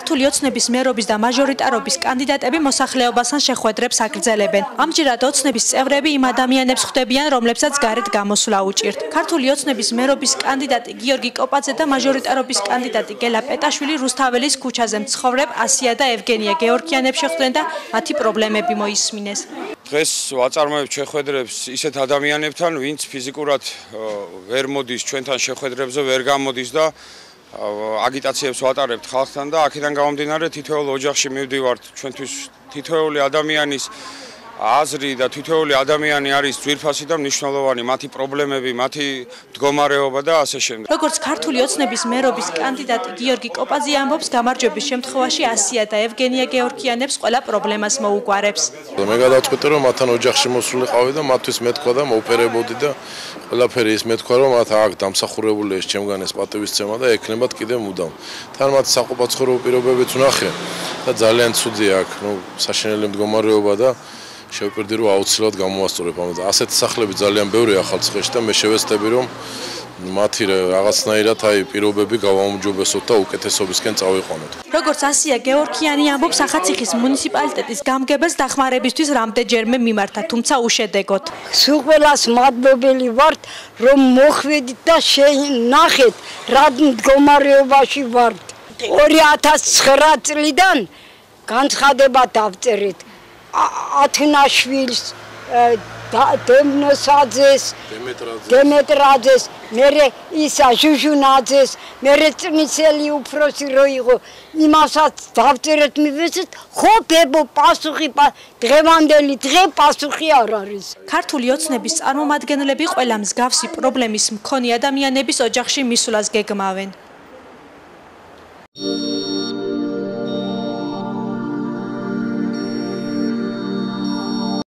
ქართული ოცნების მერობის და მაჟორიტარობის კანდიდატები მოსახლეობასთან შეხვედრებს აგრძელებენ. ამჯერად ოცნების წევრები იმ ადამიანებს ხვდებიან, რომლებსაც გარეთ გამოსვლა უჭირთ. ქართული ოცნების მერობის კანდიდატი გიორგი კოპაძე და მაჟორიტარობის კანდიდატი გელა პეტაშვილი რუსთაველის ქუჩაზე მცხოვრებ ასია და ევგენია გეორგიანებს შეხვდნენ და მათი პრობლემები მოისმინეს. დღეს ვაწარმოებთ შეხვედრებს ისეთ ადამიანებთან, ვინც ფიზიკურად ვერ მოდის ჩვენთან შეხვედრებზე, ვერ გამოდის და აგიტაციებს ვატარებთ ხალხთან და აქედან გამომდინარე თითოეულ ოჯახში მივდივართ. ჩვენთვის თითოეული ადამიანის აზრი და თითოეული ადამიანი არის ძვირფასი და მნიშვნელოვანი, მათი პრობლემები, მათი მდგომარეობა და ასე შემდეგ. როგორც ქართული ოცნების მერობის კანდიდატი გიორგი კოპაძე ამბობს, გამარჯვების შემთხვევაში ასია და ევგენია გეორგიანებს ყველა პრობლემას მოუგვარებს. მე გადავწყვიტე, რომ მათთან ოჯახში მოსულიყავი და მათთვის მეთქვა და მოვფერებოდი და ყველაფერი ის მეთქვა, რომ მათ აქ დამსახურებული ეს ჩემგან ეს პატივისცემა და ექნებათ კიდევ მუდამ. თან მათ საყოფაცხოვრებო პირობებიც ვნახე და ძალიან ცუდია აქ, საშინელი მდგომარეობა და შევპირდი რომ აუცილებლად გამოვასწორებ ამაზე. ასეთი სახლები ძალიან ბევრია ახალციხეში და მე შევეცდები რომ მათი რაღაცნაირად პირობები გავაუმჯობესოთ და უკეთესობისკენ წავიყვანოთ. როგორც ასია გეორგიანი ამბობს, ახალციხის მუნიციპალიტეტის გამგებელს დახმარებისთვის რამდენჯერმე მიმართა, თუმცა უშედეგოდ. სულ ყველას მადლობელი ვართ, რომ მოხვედით და ნახეთ რა მდგომარეობაში ვართ. 2009 წლიდან განცხადება დავწერეთ. ათნაშვილს, დემნოსაძეს, დემეტრაძეს, მერე ისა ჟუჟუნაძეს, მერე წნიცელი უფროსი რო იყო, იმასაც დავწერეთ მივეცეთ, ხო ბებო პასუხი დღევანდელი დღე პასუხი არ არის. ქართული ოცნების წარმომადგენლები ყველა მსგავსი პრობლემის მქონე ადამიანების ოჯახში მისვლას გეგმავენ.